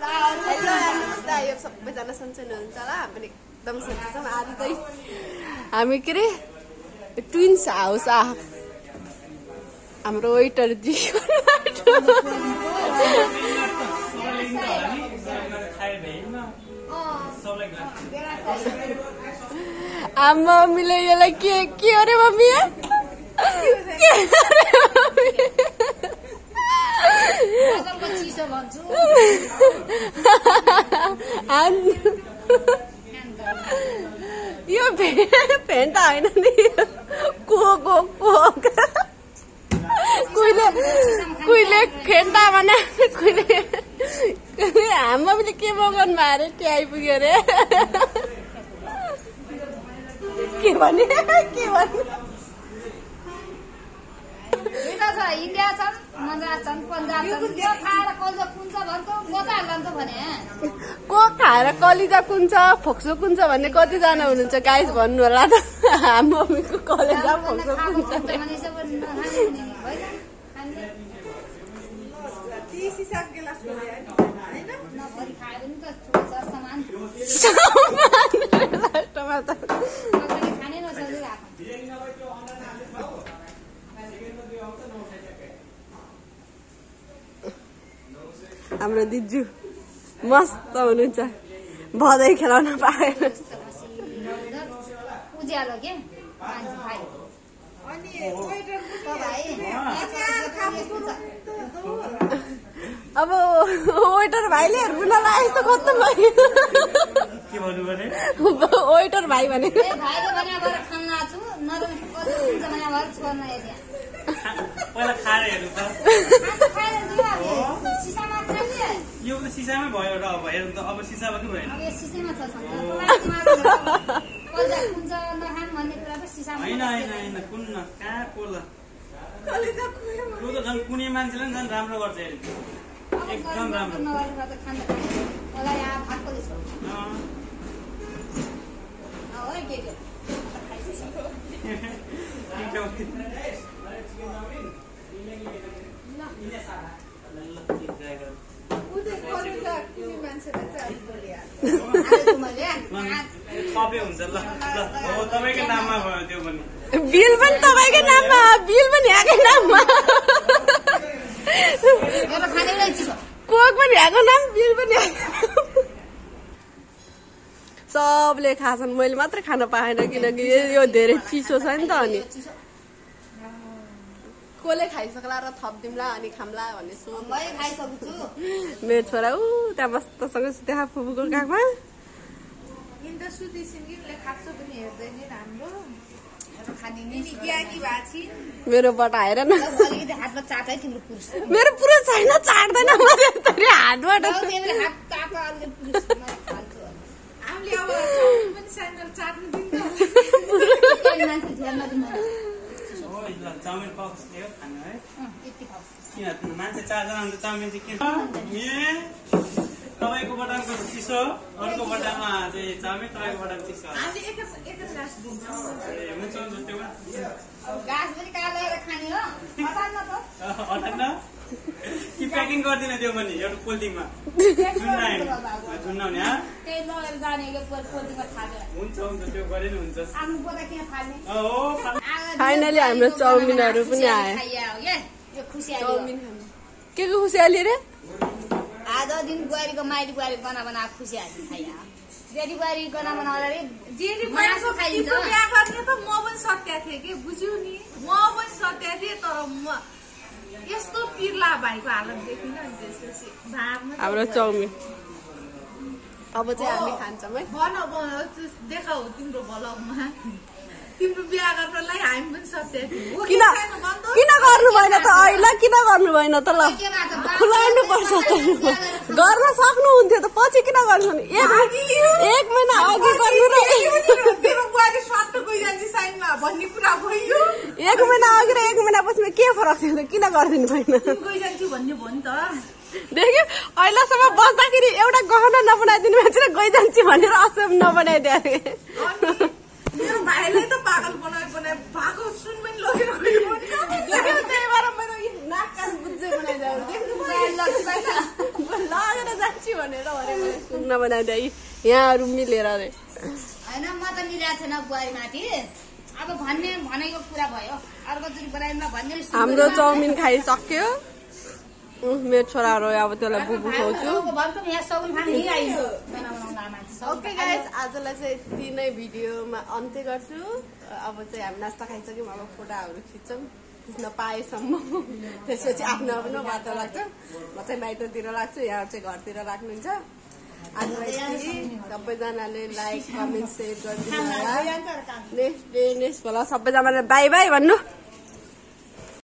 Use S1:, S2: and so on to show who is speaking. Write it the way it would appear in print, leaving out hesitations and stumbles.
S1: यो सबैजना सन्चै हुनुहुन्छ होला हामी एकदम सन्चै छौँ आज चाहिँ हामी के अरे ट्विन्स हाउस हाम्रो वेटर जी मम्मीले यसलाई के अरे मम्मी यो फेन त होइन नि कुहिले फेन्टा भने कुहिले मम्मीले के मगाउनु भयो अरे त्यो आइपुग्यो अरे के भने
S2: इन्डिया छन् मजा छन् पन्जाब खाएर कलिजा कुन्छ भन्छ गोता लान्छ भने
S1: को खाएर कलिजा कुन्छ फोक्सो कुन्छ भन्ने कतिजना हुनुहुन्छ गाइस भन्नु होला त हाम्रो मम्मीको कलिजा फोक्सो कुन्छ हाम्रो दिजु मस्त हुनुहुन्छ भदै खेलाउन पाएन
S2: उज्यालो के
S1: अब वेटर भाइले रुनलाई यस्तो खत्तम भयो वेटर भाइ भने
S3: पहिला खाएर हेर्नु त यो त सिसामै भयो र अब हेर्नु त अब सिसामा के भएन होइन कुन न कहाँ कोला त्यो त झन् कुनै मान्छेले नि झन् राम्रो गर्छ एकदम राम्रो हुन्छ ल तपाईँकै नाममा भयो त्यो पनि
S1: बिल पनि तपाईँकै नाममा बिल पनि यहाँकै नाममा कोक पनि यहाँको नाम बिल पनि सबले खाछन् मैले मात्रै खान पाएन किनकि यो धेरै चिसो छ नि त अनि कसले खाइसक्ला र थपिदिउँला अनि खाम्ला भन्ने सोच मेरो छोरा त्यहाँ मस्तसँग सुत्या फुपूको काखमा मेरो बटा हेर न मेरो पुरो छैन चाट्दैन हातबाट
S3: चाउमिन पक्स लियो खानु है किन मान्छे 4 जना हुन्छ चाउमिन चाहिँ किन तपाईँको बटामको चिसो अर्को बटामा चाहिँ चाउमिन तपाईँको बटाम चिसो हुन्छ त्यो कि प्याकिङ गरिदिन त्यो पनि एउटा पोलिथिनमा झुन्नाउने हुन्छ त्यो गरे नि हुन्छ
S1: फाइनली हाम्रो चाउमिनहरू पनि आयो के को खुसियाली रे
S2: आधा दिन बुहारीको माइली बुहारी बना खुसियाली खाइया जेडी बुहारी बना जेडी मासु खाइन्छ बिहा गर्ने त म पनि सत्या थिएँ कि बुझ्यौ नि म पनि सत्या थिएँ तर म यस्तो पिर्ला भाइको हालत देखिन नि त्यसपछि
S1: हाम्रो चाउमिन अब चाहिँ हामी खान्छौँ है
S2: बन देखाऊ तिम्रो ब्लगमा तिम्रो बिहा गर्नलाई हामी पनि सत्या थियौँ
S1: किन गर्नु भएन त अहिले किन गर्नु भएन त ल खुलाउनु पर्छ गर्न सक्नुहुन्थ्यो त पछि किन गर्नु एक महिना अघि गर्नु र एक महिना अघि र एक महिना पछि के फरक थियो त किन गरिदिनु भएन देख्यो अहिलेसम्म बस्दाखेरि एउटा गहना नबनाइदिनु मान्छे गइजान्छु भनेर असम नबनाइदिए
S2: मेरो भाइले त पागल बनाए भागो सुन पनि लगेर गयो त्यही भएर मेरो नाक कान बुझ्दै बनाइदियो
S1: लगेर जान्छु भनेर सुन्न बनाउँदा यहाँहरू मिलेर अरे
S2: होइन म त मिलेको छैन बुहारी माथि अब भनेको कुरा भयो अर्कोचोटि बनाइमा भन्ने
S1: हाम्रो चाउमिन खाइसक्यो मेरो छोराहरू अब त्यसलाई बुबु खुवाउँछु ओके गाइस आजलाई चाहिँ यति नै भिडियोमा अन्त्य गर्छु अब चाहिँ हामी नास्ता खाइसक्यौँ अब फोटाहरू खिच्छौँ खिच्न पाएसम्म त्यसपछि आफ्नो आफ्नो बाटो लाग्छ म चाहिँ बाहिरतिर लाग्छु यहाँ चाहिँ घरतिर राख्नुहुन्छ आजलाई सबैजनाले लाइक कमेन्ट सेयर गरिदिनु होला नेक्स्ट डे नेक्स्ट होला सबैजनाले बाई बाई भन्नु